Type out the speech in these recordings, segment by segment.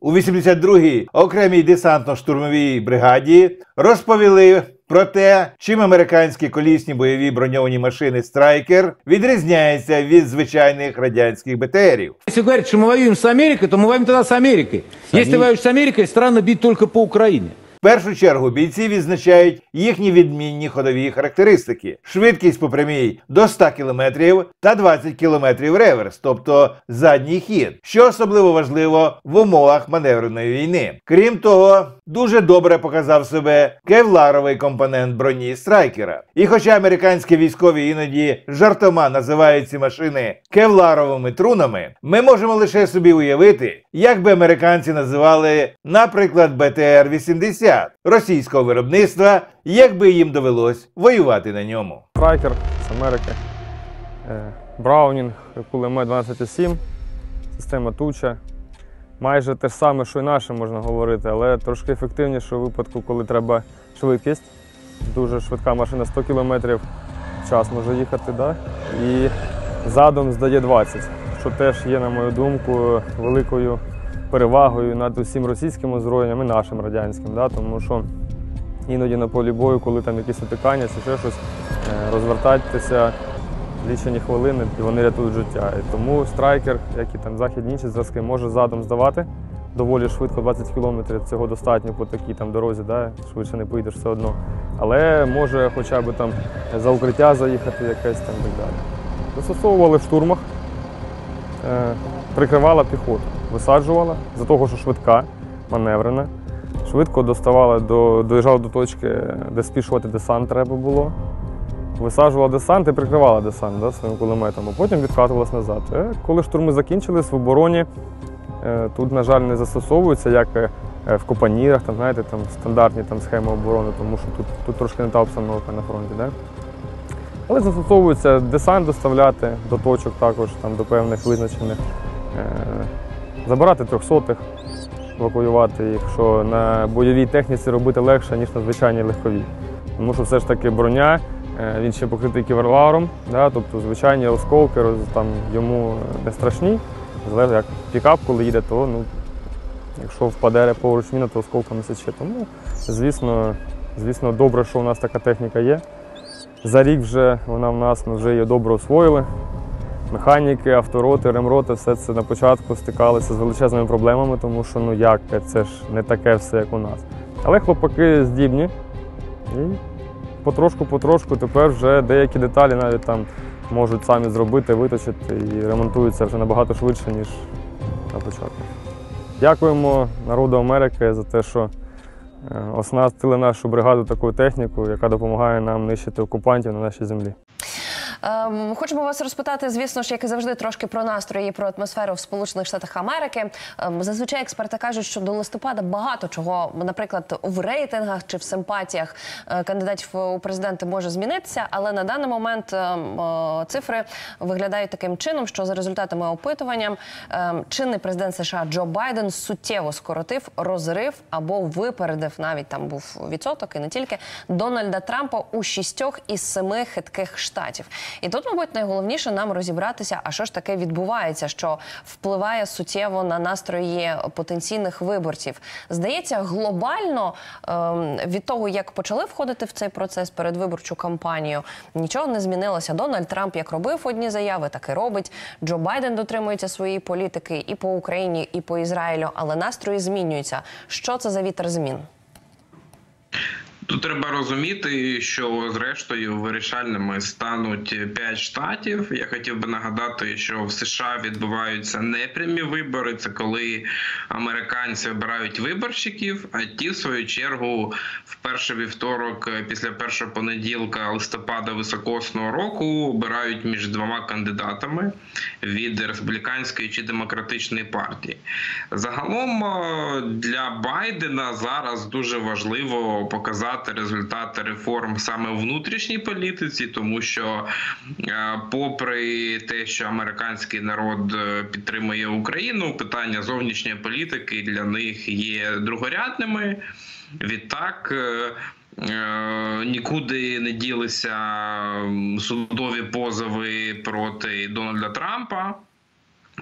у 82-й окремій десантно-штурмовій бригаді розповіли про те, чим американські колісні бойові броньовані машини «Страйкер» відрізняються від звичайних радянських БТРів. Если говорить, что мы воюем с Америкой, то мы воюем тогда с Америкой. Если воюешь с Америкой, странно бить только по Украине. В першу чергу бійці відзначають їхні відмінні ходові характеристики. Швидкість по прямій до 100 км та 20 км реверс, тобто задній хід, що особливо важливо в умовах маневреної війни. Крім того, дуже добре показав себе кевларовий компонент броні «Страйкера». І хоча американські військові іноді жартома називають ці машини кевларовими трунами, ми можемо лише собі уявити, як би американці називали, наприклад, БТР-80 російського виробництва, якби їм довелось воювати на ньому. «Страйкер» з Америки, Браунінг, кулемет 12,7, система Туча. Майже те ж саме, що і наше, можна говорити, але трошки ефективніше у випадку, коли треба швидкість. Дуже швидка машина, 100 км в час може їхати, да? І задом здає 20, що теж є, на мою думку, великою перевагою над усім російським озброєнням і нашим радянським, да? Тому що іноді на полі бою, коли там якісь отикання чи ще щось, розвертатися лічені хвилини, і вони рятують життя. І тому «Страйкер», як і там західні інші зразки, може задом здавати доволі швидко, 20 км, цього достатньо по такій там дорозі, да? Швидше не поїдеш все одно. Але може хоча б там за укриття заїхати якесь там і так далі. Застосовували в штурмах, прикривала піхоту, висаджувала, за того, що швидка, маневрена. Швидко доїжджала до точки, де спішувати десант треба було. Висаджувала десант і прикривала десант, да, своїм кулеметом, а потім відкатувалась назад. Коли штурми закінчились в обороні, тут, на жаль, не застосовуються, як в Копанірах, там, знаєте, там стандартні там, схеми оборони, тому що тут трошки не та обстановка на фронті. Да? Але застосовується десант доставляти до точок також, там, до певних визначених, забирати 300-х, евакуювати їх, що на бойовій техніці робити легше, ніж на звичайній легковій. Тому що все ж таки броня, він ще покритий кевларом, да, тобто звичайні осколки там, йому не страшні. Залежить, як пікап, коли їде, то якщо впаде поруч міна, то осколками сече. Тому, звісно, добре, що у нас така техніка є. За рік вже вона в нас, ми вже її добре освоїли. Механіки, автороти, ремроти, все це на початку стикалися з величезними проблемами, тому що, як, це ж не таке все, як у нас. Але хлопаки здібні і потрошку тепер вже деякі деталі навіть там можуть самі зробити, виточити і ремонтуються вже набагато швидше, ніж на початку. Дякуємо народу Америки за те, що оснастили нашу бригаду такою технікою, яка допомагає нам нищити окупантів на нашій землі. Хочемо вас розпитати, звісно ж, як і завжди, трошки про настрої і про атмосферу в Сполучених Штатах Америки. Зазвичай експерти кажуть, що до листопада багато чого, наприклад, в рейтингах чи в симпатіях кандидатів у президенти може змінитися, але на даний момент цифри виглядають таким чином, що за результатами опитування чинний президент США Джо Байден суттєво скоротив, розрив або випередив, навіть там був відсоток і не тільки, Дональда Трампа у 6 із 7 хитких штатів. І тут, мабуть, найголовніше нам розібратися, а що ж таке відбувається, що впливає суттєво на настрої потенційних виборців. Здається, глобально від того, як почали входити в цей процес передвиборчу кампанію, нічого не змінилося. Дональд Трамп як робив одні заяви, так і робить. Джо Байден дотримується своєї політики і по Україні, і по Ізраїлю, але настрої змінюються. Що це за вітер змін? Тут треба розуміти, що зрештою вирішальними стануть 5 штатів. Я хотів би нагадати, що в США відбуваються непрямі вибори. Це коли американці обирають виборщиків, а ті, в свою чергу, в перший вівторок після першого понеділка листопада високосного року обирають між 2 кандидатами від республіканської чи демократичної партії. Загалом для Байдена зараз дуже важливо показати результати реформ саме у внутрішній політиці, тому що попри те, що американський народ підтримує Україну, питання зовнішньої політики для них є другорядними. Відтак нікуди не ділися судові позови проти Дональда Трампа.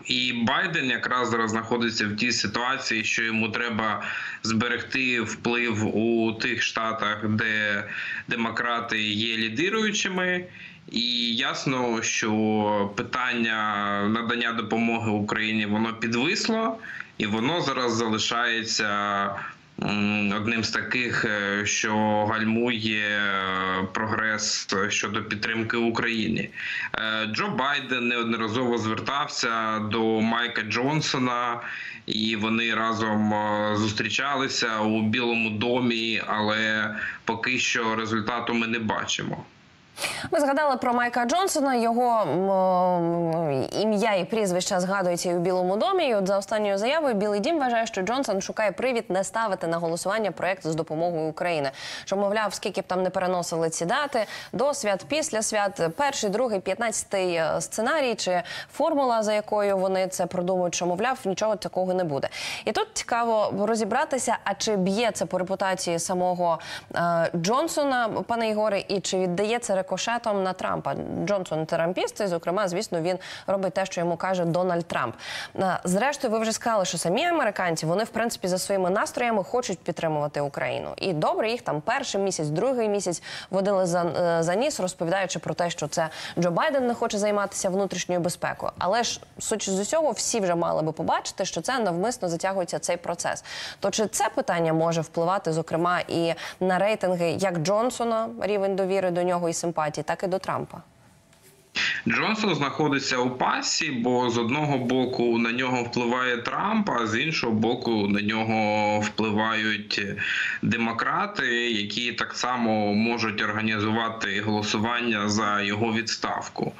І Байден якраз зараз знаходиться в тій ситуації, що йому треба зберегти вплив у тих штатах, де демократи є лідируючими. І ясно, що питання надання допомоги Україні, воно підвисло, і воно зараз залишається одним з таких, що гальмує прогрес щодо підтримки Україні. Джо Байден неодноразово звертався до Майка Джонсона, і вони разом зустрічалися у Білому домі, але поки що результату ми не бачимо. Ми згадали про Майка Джонсона, його ім'я і прізвище згадується і у Білому домі. І от за останньою заявою Білий дім вважає, що Джонсон шукає привід не ставити на голосування проєкт з допомогою України. Що, мовляв, скільки б там не переносили ці дати, до свят, після свят, перший, другий, 15-й сценарій чи формула, за якою вони це продумують, що, мовляв, нічого такого не буде. І тут цікаво розібратися, а чи б'є це по репутації самого Джонсона, пане Ігоре, і чи віддає це рикошетом на Трампа. Джонсон трампіст, і, зокрема, звісно, він робить те, що йому каже Дональд Трамп. Зрештою, ви вже сказали, що самі американці, вони, в принципі, за своїми настроями хочуть підтримувати Україну. І добре, їх там перший місяць, другий місяць водили за ніс, розповідаючи про те, що це Джо Байден не хоче займатися внутрішньою безпекою. Але ж, судячи з усього, всі вже мали би побачити, що це навмисно затягується цей процес. То чи це питання може впливати, зокрема, і на рейтинги як Джонсона, рівень довіри до нього і симпатії, так і до Трампа? Джонсон знаходиться у пасі, бо з одного боку на нього впливає Трамп, а з іншого боку на нього впливають демократи, які так само можуть організувати голосування за його відставку.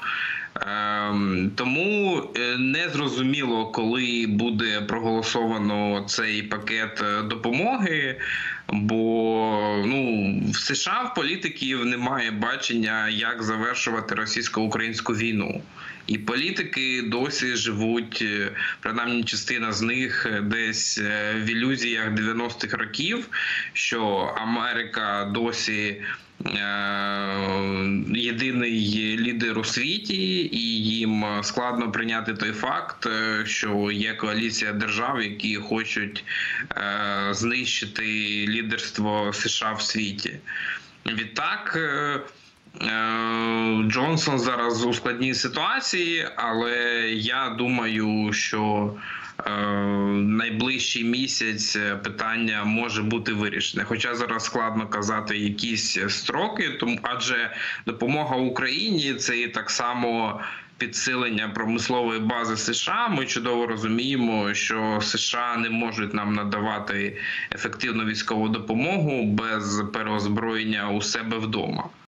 Тому не зрозуміло, коли буде проголосовано цей пакет допомоги, бо в США в політиків немає бачення, як завершувати російсько-українську війну. І політики досі живуть, принаймні частина з них, десь в ілюзіях 90-х років, що Америка досі єдиний лідер у світі, і їм складно прийняти той факт, що є коаліція держав, які хочуть знищити лідерство США в світі. Відтак, Джонсон зараз у складній ситуації, але я думаю, що найближчий місяць питання може бути вирішене. Хоча зараз складно казати якісь строки, адже допомога Україні – це і так само підсилення промислової бази США. Ми чудово розуміємо, що США не можуть нам надавати ефективну військову допомогу без переозброєння у себе вдома.